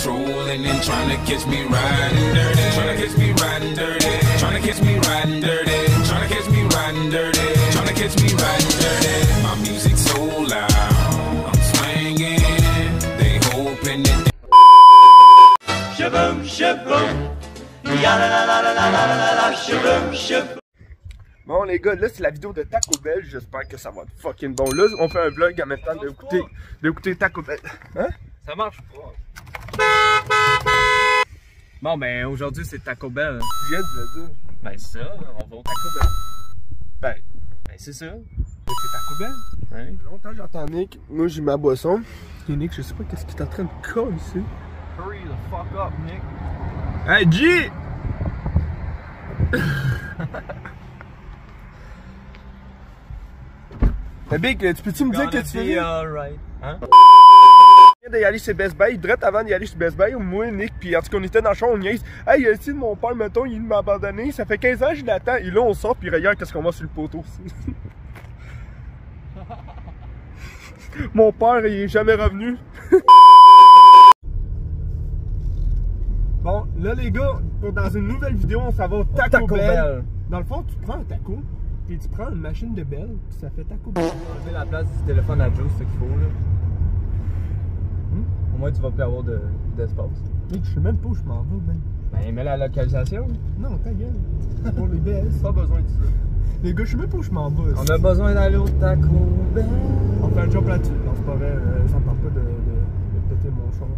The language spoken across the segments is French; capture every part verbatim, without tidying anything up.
trolling and trying to catch me riding dirty. Trying to catch me riding dirty. Trying to catch me riding dirty. Trying to catch me riding dirty. Trying to catch me riding dirty. My music so loud, I'm swinging. They hoping that. Shaboom, shaboom. Ya la la la la la la la la. Shaboom, shaboom. Bon les gars, là c'est la vidéo de Taco Bell, j'espère que ça va être fucking bon. Là on fait un vlog en même temps d'écouter d'écouter Taco Bell. Hein? Ça marche pas. Bon ben aujourd'hui c'est Taco Bell. Je viens de le dire. Ben c'est ça, on va au Taco Bell. Ben, ben c'est ça. C'est Taco Bell? Ouais. Longtemps j'entends Nick, moi j'ai ma boisson. Et Nick, je sais pas qu'est-ce qu'il est en train de coller ici. Hurry the fuck up, Nick. Hey G! Mais Big, tu peux-tu me dire que tu fais? Alright. Hein? Il vient d'y aller chez Best Buy, direct avant d'y aller chez Best Buy, moi, Nick, puis en tout cas on était dans le champ, on niaise. Hey, ici de mon père, mettons, il m'a abandonné, ça fait quinze ans que je l'attends, et là on sort, puis regarde qu'est-ce qu'on voit sur le poteau. Mon père, il est jamais revenu. Bon, là les gars, dans une nouvelle vidéo, on s'en va au Taco, Taco Bell. Bell. Dans le fond, tu prends un taco, puis tu prends une machine de Bell, puis ça fait Taco Bell. Enlever la place du téléphone à Joe, c'est ce qu'il faut là. Hmm? Au moins tu vas plus avoir d'espace. De, Mec, je sais même pas où je m'en vais, ben. Ben mets la localisation. Non, ta gueule. Pour les B S. Pas besoin de ça. Les gars, je sais même pas où je m'en vais. On a besoin d'aller au Taco Bell. On fait un jump là-dessus. Non, c'est pas vrai, euh, ça me parle pas de, de, de péter mon char.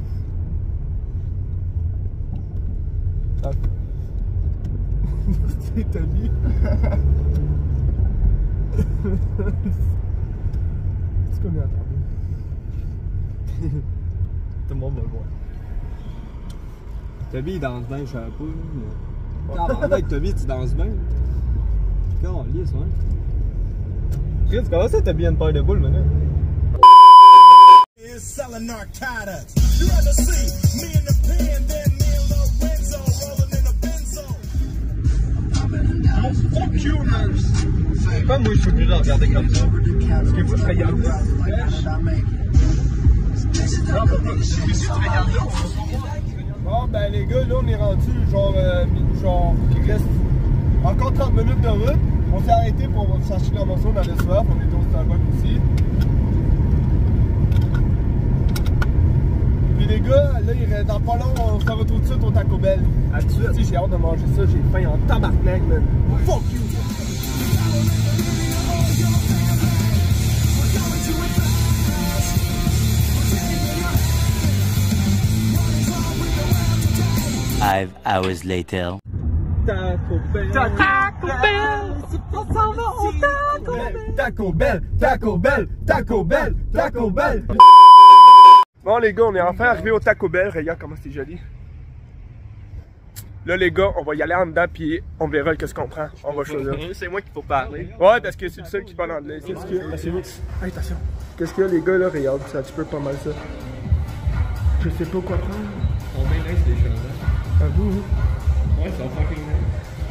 Ah. C'est Tommy. C'est comme il a entendu. Tout le monde va le voir. Toby il danse bien, je savais pas. Tabarnak, Toby tu danses bien. Quand on lit ça, hein? Chris, comment ça t'as bien une paire de boules maintenant? Selling narcotics. You rather see me in the pen than me and Lorenzo rolling in a benzo. Oh, fuck you, man! Pourquoi moi je suis obligé de regarder comme ça? Parce que vous te regardez. Bon, ben les gars, là on est rendu genre, euh, genre, il reste encore trente minutes de route. On s'est arrêté pour chercher un morceau dans le soir. On est au Starbucks aussi. Puis les gars, là, il reste dans pas long, on s'en va tout de suite au Taco Bell. À tout de suite. J'ai hâte de manger ça, j'ai faim en tabarnak, man. Fuck you! Five hours later. Taco Bell. Taco Bell. On s'en va au Taco Bell. Taco Bell, Taco Bell, Taco Bell, Taco Bell. Bon les gars, on est enfin arrivé au Taco Bell. Regarde comment c'est joli. Là les gars, on va y aller en dedans puis on verra qu'est-ce qu'on prend. On va choisir. C'est moi qu'il faut parler. Ouais, parce que c'est le seul qui parle anglais. Qu'est-ce qu'il y a? Hey, attention. Qu'est-ce qu'il y a les gars là? Regarde, c'est un petit peu pas mal ça. Je sais pas quoi prendre. On met nice les choses. À vous? Ouais, c'est un fucking nice.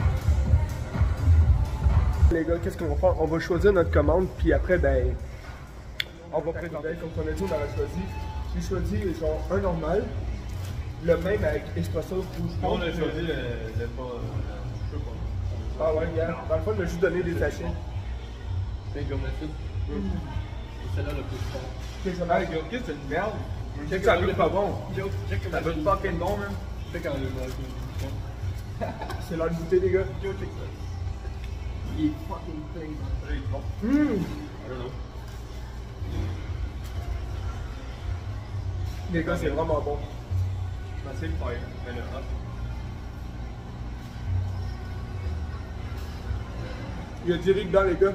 Les gars, qu'est-ce qu'on va faire? On va choisir notre commande puis après ben on va présenter comme on a dit, on a choisi. J'ai choisi genre un normal, le même avec espresso rouge. On a choisi le, le pas. Je sais pas. Ah ouais, regarde. Dans le fond, il m'a juste donné des sachets. C'est comme ça. Et celle-là le plus fort. Qu'est-ce que ça va? Qu'est-ce que c'est une merde? Check ça goûte pas bon. Ça goûte fucking bon, man. C'est quand le C'est l'heure de goûter, les gars. Yo, check ça. Il est fucking clean. Il est bon. Hum! I don't know. Les gars, c'est vraiment bon. Je vais essayer de faire, mais le hot. Il y a du riz dedans, les gars.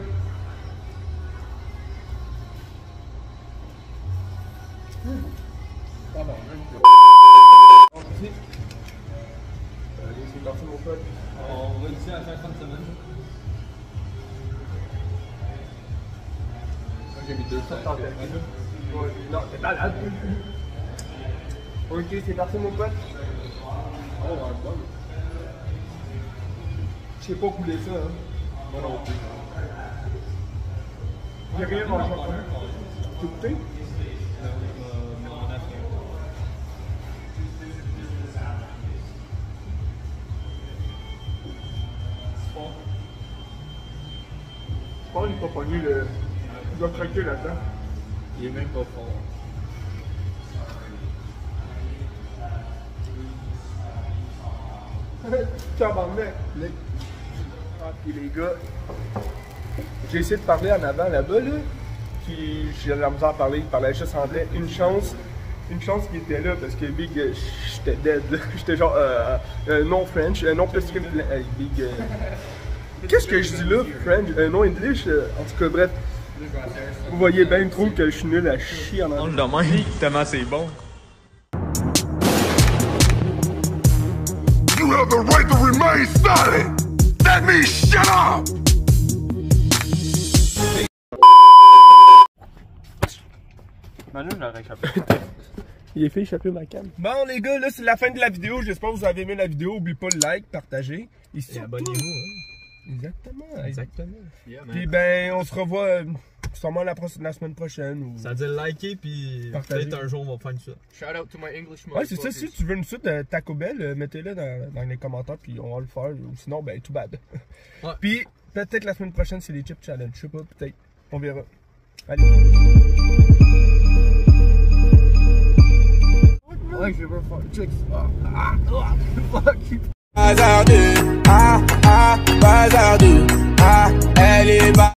Hum! Ah bon, même. Allez, c'est parti, mon pote. On va ici à chaque fin de semaine. Moi j'ai mis deux cents. Non, c'est malade. Ok, c'est parti, mon pote. Oh, ouais, bon. Je sais pas couler ça, hein. Moi non plus. J'ai rien mangé. Tu goûté? Non, il est pas pogné le. Il doit craquer là-dedans. Il est même pas fort. Tabarnak. Ah, puis les gars, j'ai essayé de parler en avant là-bas, là. Puis j'ai la misère à parler, il parlait juste anglais. Une chance, une chance qu'il était là parce que Big, euh, j'étais dead. J'étais genre, euh, euh, non French, euh, non plus que. Euh, Big. Euh, Qu'est-ce que je dis là, French? Euh, non English, euh, en tout cas, bref. Vous voyez bien trop que je suis nul à chier en anglais. On le demande tellement c'est bon. You have the right to remain silent. That means shut up. Manu l'aurait échappé. Il est fait échapper ma cam. Bon les gars, là c'est la fin de la vidéo. J'espère que vous avez aimé la vidéo. N'oubliez pas le like, partager. Et abonnez-vous. Hein. Exactement. Exactement. Yeah, Puis ben, on se revoit euh, sûrement la, la semaine prochaine. Ou... Ça veut dire liker, puis peut-être un jour on va faire une suite. Shout out to my English Ouais, c'est ça. Si tu veux une suite de Taco Bell, euh, mettez-le dans, dans les commentaires, puis on va le faire. Ou sinon, ben, tout bad. Ouais. Puis peut-être la semaine prochaine, c'est les Chip Challenge. Je sais pas, peut-être. On verra. Allez. Ouais, je veux faire chicks. Ah, ah, ah, fuck. Bazardeux, ah, ah, bazardeux, ah, elle est bas.